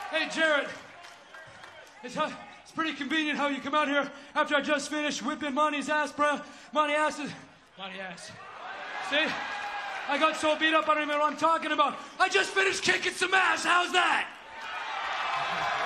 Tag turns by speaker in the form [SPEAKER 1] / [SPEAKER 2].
[SPEAKER 1] Hey, Jarrett. It's pretty convenient how you come out here after I just finished whipping Monty's ass, bro. Monty ass. See? I got so beat up, I don't even know what I'm talking about. I just finished kicking some ass. How's that?